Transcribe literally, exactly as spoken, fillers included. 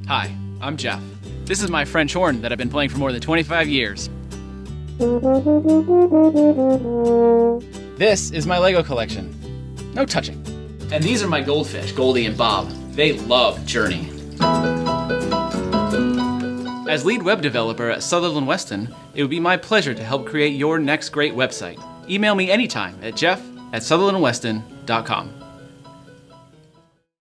Hi, I'm Jeff. This is my French horn that I've been playing for more than twenty-five years. This is my Lego collection. No touching. And these are my goldfish, Goldie and Bob. They love Journey. As lead web developer at Sutherland Weston, it would be my pleasure to help create your next great website. Email me anytime at jeff at sutherland weston dot com.